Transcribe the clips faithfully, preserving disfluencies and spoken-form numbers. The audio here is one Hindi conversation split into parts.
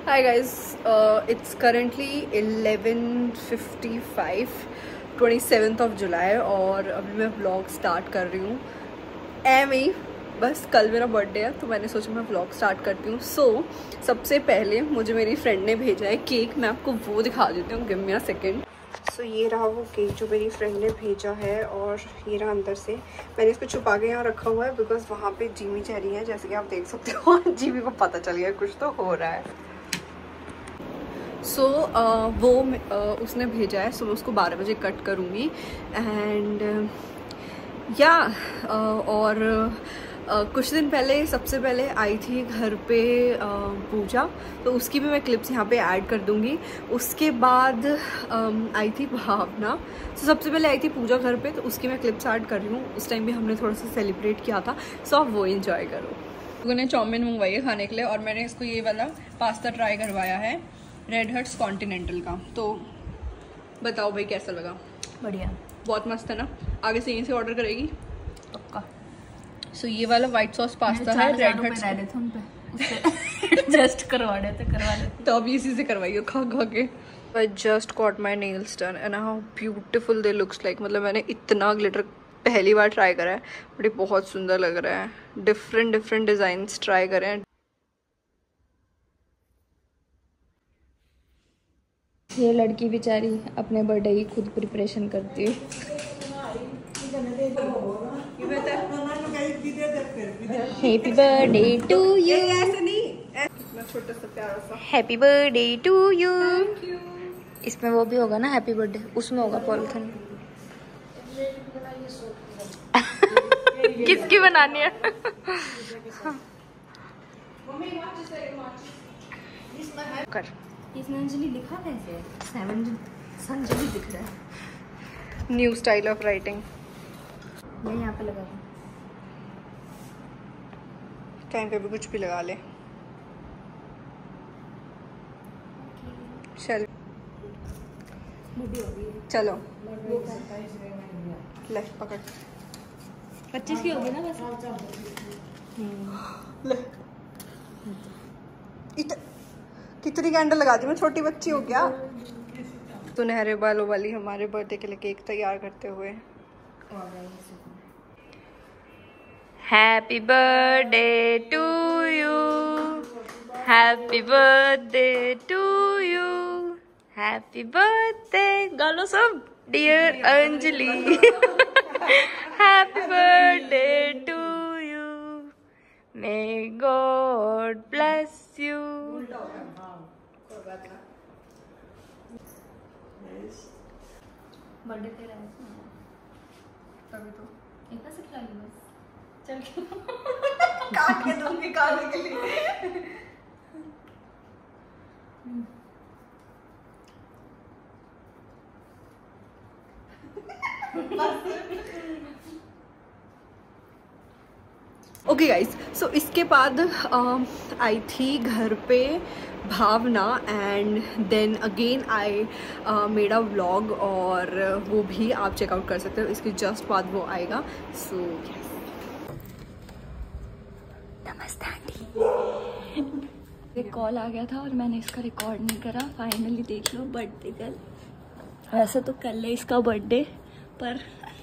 Hi guys, uh, it's currently eleven fifty-five, twenty-seventh of July और अभी मैं vlog start कर रही हूँ। एम ही बस कल मेरा बर्थडे है तो मैंने सोचा मैं vlog start करती हूँ। सो so, सबसे पहले मुझे मेरी फ्रेंड ने भेजा है केक, मैं आपको वो दिखा देती हूँ। Give me a second. So so, ये रहा वो केक जो मेरी फ्रेंड ने भेजा है और ये रहा अंदर से। मैंने इसको छुपा के यहाँ रखा हुआ है बिकॉज वहाँ पे जीमी जा रही है, जैसे कि आप देख सकते हो। जीमी को पता चल गया कुछ तो हो रहा है। सो so, uh, वो uh, उसने भेजा है, सो so मैं उसको बारह बजे कट करूँगी एंड या uh, uh, और uh, कुछ दिन पहले सबसे पहले आई थी घर पे uh, पूजा, तो उसकी भी मैं क्लिप्स यहाँ पे ऐड कर दूँगी। उसके बाद um, आई थी भावना, तो so, सबसे पहले आई थी पूजा घर पे, तो उसकी मैं क्लिप्स ऐड कर रही हूँ। उस टाइम भी हमने थोड़ा सा सेलिब्रेट किया था, सो so आप वो इन्जॉय करो। लोगों ने चाउमीन मंगवाई है खाने के लिए और मैंने इसको ये वाला पास्ता ट्राई करवाया है रेड हट्स कॉन्टिनेंटल का। तो बताओ भाई कैसा लगा? बढ़िया, बहुत मस्त है ना। आगे से यहीं से ऑर्डर करेगी पक्का। सो so, ये वाला व्हाइट सॉस पास्ता है रेड हट्स। जस्ट करवा देते करवा लेते तो अभी इसी से करवाइए खा खा के। I just got my nails done and how beautiful they looks like. मतलब मैंने इतना ग्लिटर पहली बार ट्राई करा है, बट ये बहुत सुंदर लग रहा है। डिफरेंट डिफरेंट डिजाइन्स ट्राई करे हैं। ये लड़की बेचारी अपने बर्थडे की खुद प्रिपरेशन करती है। Happy birthday to you. Happy birthday to you. इसमें वो भी होगा ना हैप्पी बर्थडे, उसमें होगा पॉलिथीन। किसकी बनानी है? कर इसमें अंजलि लिखा कैसे? सेवन संजलि दिख रहा है। New style of writing. मैं यहाँ पे लगा दूँ, टाइम पे भी कुछ भी लगा ले। चल चलो लेफ्ट पकड़। पच्चीस की होगी ना बस। ले कितनी कैंडल लगा दी मैं, छोटी बच्ची हो क्या? सुनहरे बालों वाली हमारे बर्थडे के लिए केक तैयार करते हुए। Happy birthday to you, happy birthday to you, happy birthday गालो सब dear Anjali. Happy birthday to you, may God bless you. Birthday तेरा है तभी तो एक से खिला ली बस। चल काट के दूंगी खाने के लिए। ओके गाइज, सो इसके बाद आई थी घर पे Bhavna and then again I made a vlog और वो भी आप चेकआउट कर सकते हो। इसके जस्ट बाद वो आएगा। सो यस, नमस्ते आंटी। एक कॉल आ गया था और मैंने इसका रिकॉर्ड नहीं करा। फाइनली देख लो बर्थडे कल। वैसे तो कल है इसका बर्थडे, पर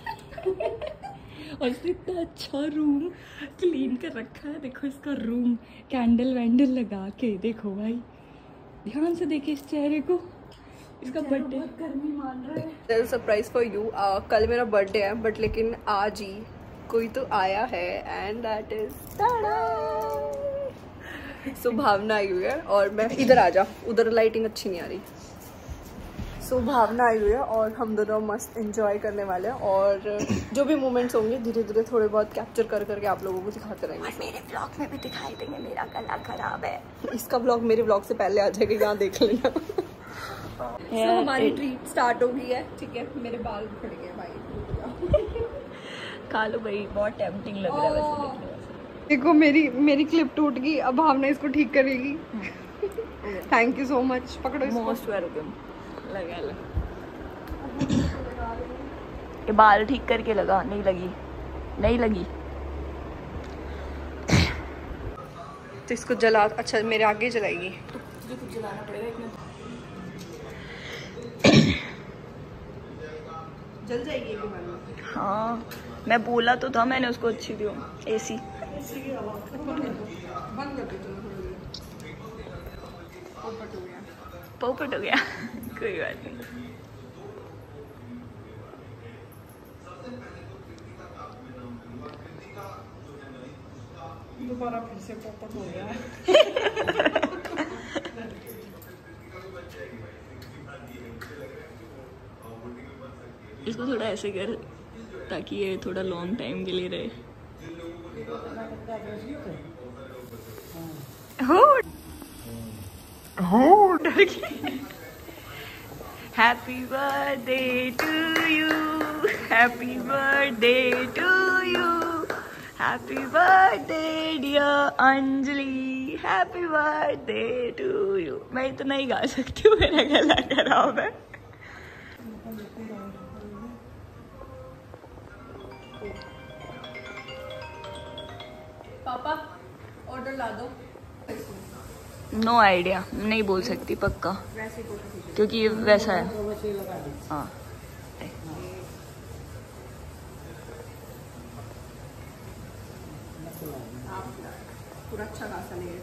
और इसने इतना अच्छा रूम क्लीन कर रखा है। देखो इसका रूम, कैंडल वैंडल लगा के। देखो भाई ध्यान से देखिए इस चेहरे को। इसका बर्थडे गर्मी मान रहा है। There is surprise for you. कल मेरा बर्थडे है बट लेकिन आज ही कोई तो आया है and that is so Bhavna आई हुई है। और मैं इधर आ जा, उधर लाइटिंग अच्छी नहीं आ रही। सो so, भावना आई हुई है और हम दोनों मस्त एंजॉय करने वाले हैं और जो भी मोमेंट्स होंगे धीरे धीरे थोड़े बहुत कैप्चर कर करके आप लोगों को दिखाते रहेंगे। और मेरे व्लॉग में भी दिखाई देंगे। मेरा गला खराब है। इसका व्लॉग मेरे व्लॉग से पहले आ जाएगा, यहाँ देख लेना। so, हमारी ट्रीट स्टार्ट हो गई है। ठीक है, मेरे बाल उखड़ गए भाई। खा लो भाई, बहुत टेम्पटिंग लग रहा है वैसे। देखो मेरी मेरी क्लिप टूट गई, अब भावना इसको ठीक करेगी। Thank you so much. पकड़ो इसको। Most welcome. लगा लगा ये बाल ठीक करके लगा। नहीं लगी, नहीं लगी। तो इसको जला, अच्छा मेरे आगे जलाएगी। तुझे कुछ जलाना पड़ेगा इतना। जल जाएगी ये मानो। हाँ मैं बोला तो था मैंने उसको अच्छी दी एसी। बंद कर दो पोपट हो गया पोपट हो गया कोई बात नहीं। दोबारा फिर से पोपट हो गया। इसको थोड़ा ऐसे कर ताकि ये थोड़ा लॉन्ग टाइम के लिए रहे। हो हो डर गई। Happy birthday to you, happy birthday to you, happy birthday dear Anjali, happy birthday to you. मैं इतना ही गा सकती हूँ, मेरा गला खराब है। पापा ऑर्डर ला दो। नो आइडिया, नहीं बोल सकती पक्का क्योंकि ये वैसा है। हाँ पूरा अच्छा खासा ले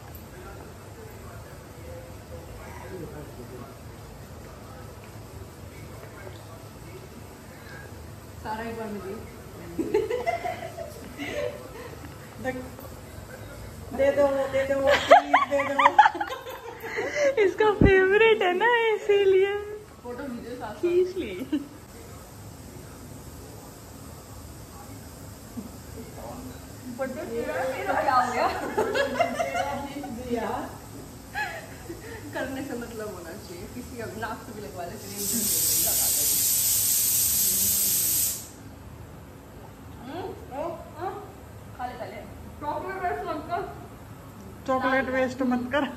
सारा एक बार में दे दो दे दो दे दो। इसका फेवरेट है ना इसीलिए फोटो वीडियो साथ खींच ली। क्या हो गया? करने से मतलब होना चाहिए, किसी का नाक से भी लगवा ले। खा ले खा ले। चॉकलेट वेस्ट मत कर, चॉकलेट वेस्ट मत कर।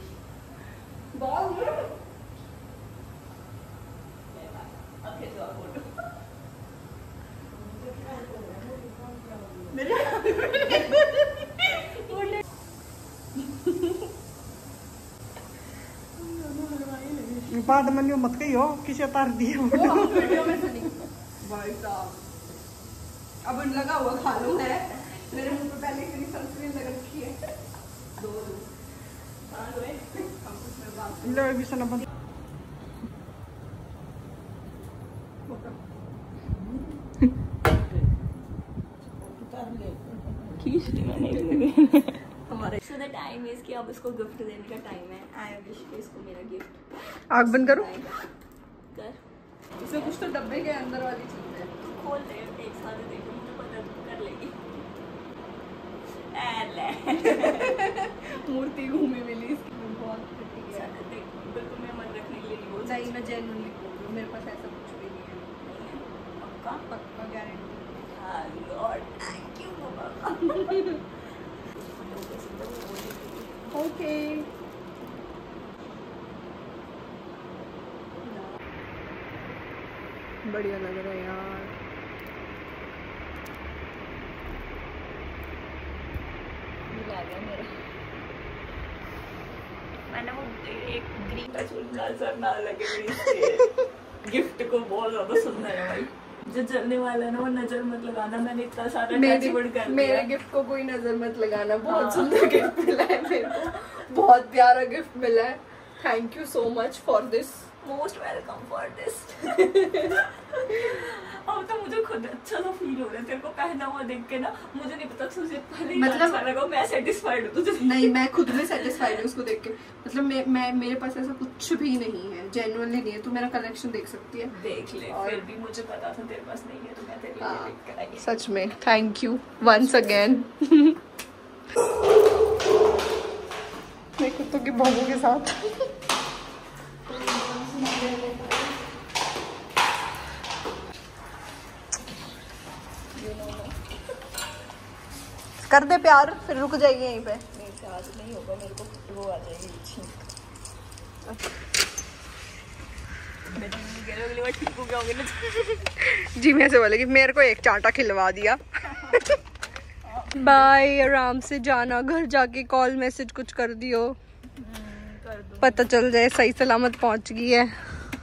बाद में मत कही हो किसे तार दिए वीडियो में से नहीं भाई साहब। अब लगा हुआ खा लो है, मेरे मुंह पे पहले इतनी सनस्क्रीन लग रखी है। दो दो लो भी सना बंद। खींच ली मैंने। हमारे सो द टाइम इज कि अब इसको गिफ्ट देने का टाइम है। आई विश कि इसको मेरा गिफ्ट। आग बंद करो। कर इसमें कुछ तो डब्बे के अंदर वाली चीज है। खोल दे एक साथ देखो, मुझे पता तू कर लेगी। ले मूर्ति घूमी मिली इसकी बहुत pretty है। देख बिल्कुल मैं मन रखने के लिए नहीं बोल सकती। नहीं मैं जेन्युइनली बोल रही हूँ, मेरे पास ऐसा कुछ भी नहीं है। पक्का पक्का गारंटी। हाँ लॉर्ड थैंक यू बाबा। ओके बढ़िया लग रहा है यार। मिला गया मेरा। मैंने वो एक ग्रीन नजर ना लगे मेरी गिफ्ट को, बहुत ज्यादा सुंदर है भाई। जो जलने वाला है ना वो नजर मत लगाना। मैंने इतना सारा टचवुड कर मेरे गिफ्ट को कोई नजर मत लगाना। बहुत सुंदर गिफ्ट मिला है मेरे को, बहुत प्यारा गिफ्ट मिला है। Thank you so much for this. Most welcome for this. अब तो मुझे खुद अच्छा सा फील हो रहा है तेरे को पहना हुआ देख के ना। मुझे नहीं पता तुझे पहले मतलब अच्छा लगा, मैं सेटिस्फाइड हूँ तुझे। नहीं मैं खुद भी सेटिस्फाइड हूँ उसको देख के। मतलब मैं, मैं मेरे पास ऐसा कुछ भी नहीं है, जेन्युइनली नहीं है। तू मेरा कलेक्शन देख सकती है, देख ले। और फिर भी मुझे पता था तेरे पास नहीं है तो मैं तेरे लिए लेकर आई। सच में थैंक यू वंस अगेन। मैं कुत्तों के भौंकों के साथ कर दे प्यार, फिर रुक जाएगी यहीं पे। नहीं प्यार नहीं होगा, मेरे को वो आ जाएगी छींक। ठीक हो गया ना। जी मैं से बोले कि मेरे को एक चांटा खिलवा दिया। बाय, आराम से जाना, घर जाके कॉल मैसेज कुछ कर दियो। कर पता चल जाए सही सलामत पहुंच गई है।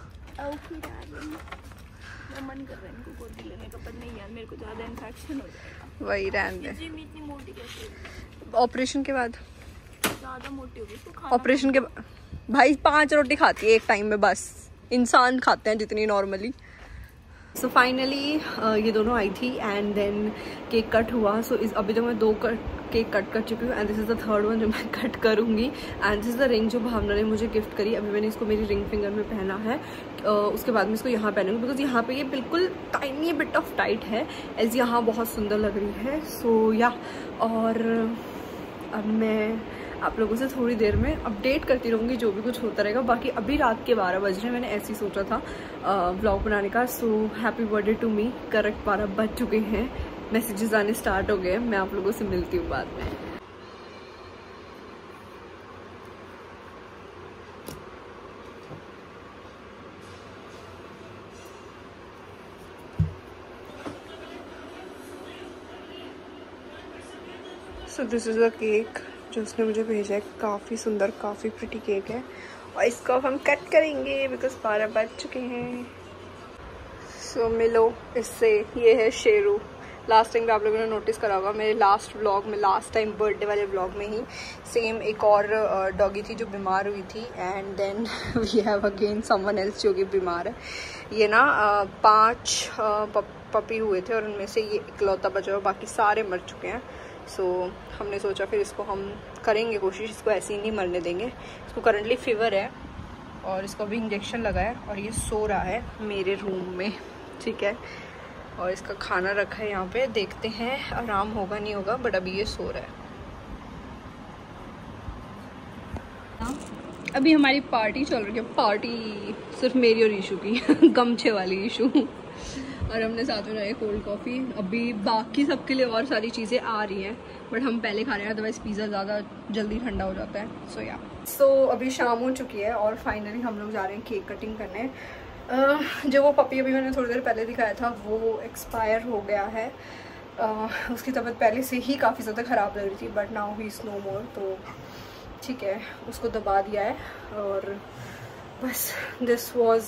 मन कर रहा है इनको गोदी लेने का, पर नहीं यार मेरे को ज़्यादा इन्फेक्शन हो जाएगा। वही रहने दे। इतनी मोटी कैसे? ऑपरेशन के बाद ज़्यादा मोटी होगी तो ऑपरेशन के बाद भाई पांच रोटी खाती है एक टाइम में, बस इंसान खाते हैं जितनी नॉर्मली। सो फाइनली ये दोनों आई थी एंड देन केक कट हुआ। सो so, इस अभी तो मैं दो कट केक कट कर चुकी हूँ and this is the third one जो मैं कट करूँगी। And this is the ring जो भावना ने मुझे गिफ्ट करी। अभी मैंने इसको मेरी रिंग फिंगर में पहना है, uh, उसके बाद मैं इसको यहाँ पहनूँगी बिकॉज यहाँ पे ये बिल्कुल टाइनी बिट ऑफ टाइट है, एज यहाँ बहुत सुंदर लग रही है। सो so, या yeah, और अब मैं आप लोगों से थोड़ी देर में अपडेट करती रहूँगी जो भी कुछ होता रहेगा। बाकी अभी रात के बारह बज रहे हैं, मैंने ऐसे ही सोचा था व्लॉग बनाने का। So happy birthday to me. Correct बारह बज चुके हैं, मैसेजेस आने स्टार्ट हो गए। मैं आप लोगों से मिलती हूँ बाद में। So this is the cake जो उसने मुझे भेजा है। काफ़ी सुंदर, काफ़ी प्रिटी केक है और इसको अब हम कट करेंगे बिकॉज बारह बज चुके हैं। सो so, मिलो इससे। ये है शेरू। लास्ट टाइम भी आप लोगों ने नोटिस करा होगा मेरे लास्ट व्लॉग में, लास्ट टाइम बर्थडे वाले व्लॉग में ही सेम एक और डॉगी थी जो बीमार हुई थी and then we have again someone else जो कि बीमार है। ये ना पाँच पपी हुए थे और उनमें से ये इकलौता बचा हुआ, बाकी सारे मर चुके हैं। सो so, हमने सोचा फिर इसको हम करेंगे कोशिश, इसको ऐसे ही नहीं मरने देंगे। इसको करंटली फीवर है और इसको अभी इंजेक्शन लगा है और ये सो रहा है मेरे रूम में, ठीक है। और इसका खाना रखा है यहाँ पे, देखते हैं आराम होगा नहीं होगा, बट अभी ये सो रहा है। अभी हमारी पार्टी चल रही है, पार्टी सिर्फ मेरी और ईशू की गमछे वाली ईशू। और हमने साथ में रहे कोल्ड कॉफ़ी। अभी बाकी सबके लिए और सारी चीज़ें आ रही हैं बट हम पहले खा रहे हैं, अदरवाइज़ पिज़्ज़ा ज़्यादा जल्दी ठंडा हो जाता है। सो या सो अभी शाम हो चुकी है और फाइनली हम लोग जा रहे हैं केक कटिंग करने। uh, जो वो पपी अभी मैंने थोड़ी देर पहले दिखाया था वो एक्सपायर हो गया है। uh, उसकी तबीयत पहले से ही काफ़ी ज़्यादा ख़राब लग रही थी but now he is no more, तो ठीक है उसको दबा दिया है। और बस this was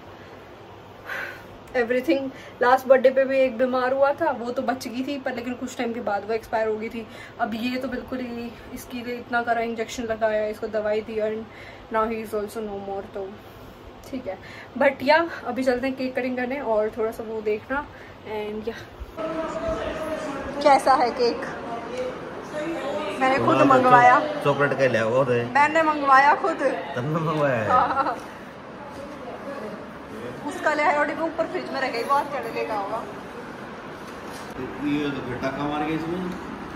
everything. Last birthday पे भी एक बीमार हुआ था, वो तो बच गई थी पर लेकिन कुछ टाइम के बाद वो एक्सपायर हो गई थी। अब ये तो बिल्कुल ही, इसके लिए इतना करा, इंजेक्शन लगाया, इसको दवाई दी and now he is also no more, तो ठीक है। बट या अभी चलते हैं केक कटिंग करने और थोड़ा सा वो देखना। एंड या कैसा है केक? मैंने खुद मंगवाया, चॉकलेट का लिया वो मैंने मंगवाया खुद, तुमने मंगवाया? उसका ले आया और डिब्बे ऊपर फ्रिज में रखेगा, बहुत चढ़ का होगा। ये तो बेटा का मार गया इसमें।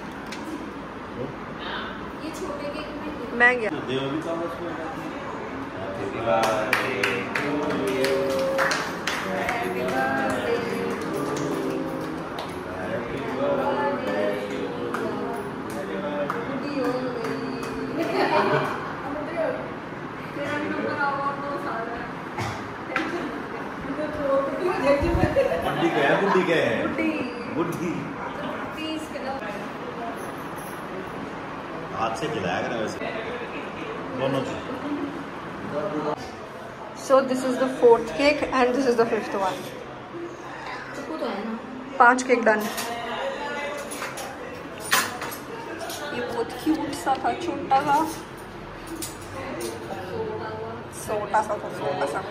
ये छोटे केक में मैं गया देव भी काम उसमें। Happy birthday to you, happy birthday to you, happy birthday बुद्धि क्या है? बुद्धि क्या है? बुद्धि हाथ से खिलाया करें वैसे दोनों। So this is the fourth cake and this is the fifth one. पांच केक डन। ये बहुत क्यूट सा था, छोटा सा, छोटा सा था, छोटा सा।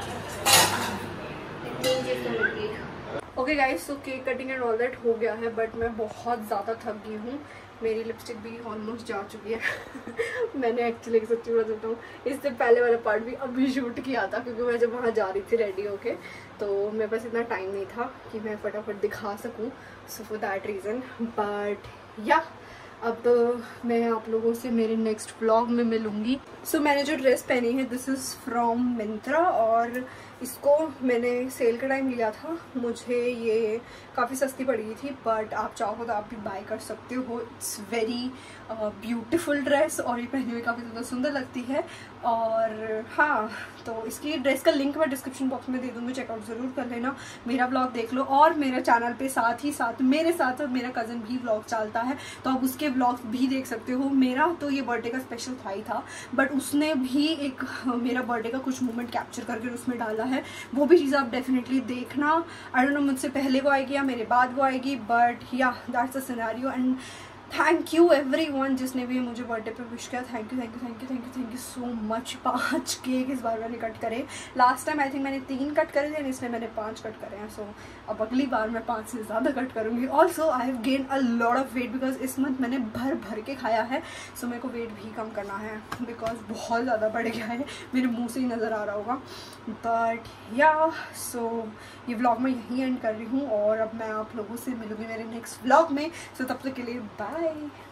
ओके गाइस, तो cake cutting and all that हो गया है बट मैं बहुत ज़्यादा थक गई हूँ। मेरी लिपस्टिक भी ऑलमोस्ट जा चुकी है। मैंने एक्चुअली सच्ची बात बताऊँ, इससे पहले वाला पार्ट भी अभी शूट किया था क्योंकि मैं जब वहाँ जा रही थी रेडी होके, तो मेरे पास इतना टाइम नहीं था कि मैं फटाफट दिखा सकूँ, so for that reason. But yeah अब मैं आप लोगों से मेरे नेक्स्ट व्लॉग में मिलूँगी। सो so, मैंने जो ड्रेस पहनी है दिस इज़ फ्रॉम मिंत्रा और इसको मैंने सेल का टाइम लिया था। मुझे ये काफ़ी सस्ती पड़ गई थी बट आप चाहो तो आप भी बाय कर सकते हो। इट्स वेरी ब्यूटीफुल ड्रेस और ये पहनी हुई काफ़ी ज़्यादा सुंदर लगती है। और हाँ, तो इसकी ड्रेस का लिंक मैं डिस्क्रिप्शन बॉक्स में दे दूँगी, चेकआउट ज़रूर कर लेना। मेरा व्लॉग देख लो और मेरे चैनल पे साथ ही साथ मेरे साथ मेरा कज़न भी व्लॉग चलता है तो आप उसके व्लॉग्स भी देख सकते हो। मेरा तो ये बर्थडे का स्पेशल था ही था, बट उसने भी एक मेरा बर्थडे का कुछ मोमेंट कैप्चर करके उसमें डाला है, वो भी चीज़ आप डेफिनेटली देखना। आई डोंट नो मुझसे पहले वो आएगी या मेरे बाद वो आएगी, but yeah that's a scenario. And thank you everyone जिसने भी मुझे बर्थडे पे विश किया। Thank you thank you thank you thank you thank you so much. पाँच केक इस बार मैंने कट करे। लास्ट टाइम आई थिंक मैंने तीन कट करे थे, इसलिए मैंने पाँच कट करे हैं। सो so, अब अगली बार मैं पाँच से ज़्यादा कट करूँगी। Also I have gain a lot of weight because इस मंथ मैंने भर भर के खाया है। सो so, मेरे को वेट भी कम करना है बिकॉज बहुत ज़्यादा बढ़ गया है, मेरे मुँह से ही नज़र आ रहा होगा। बट या सो ये व्लॉग मैं यहीं एंड कर रही हूँ और अब मैं आप लोगों से मिलूँगी मेरे नेक्स्ट व्लॉग में। सो so, तब तक के लिए बाय।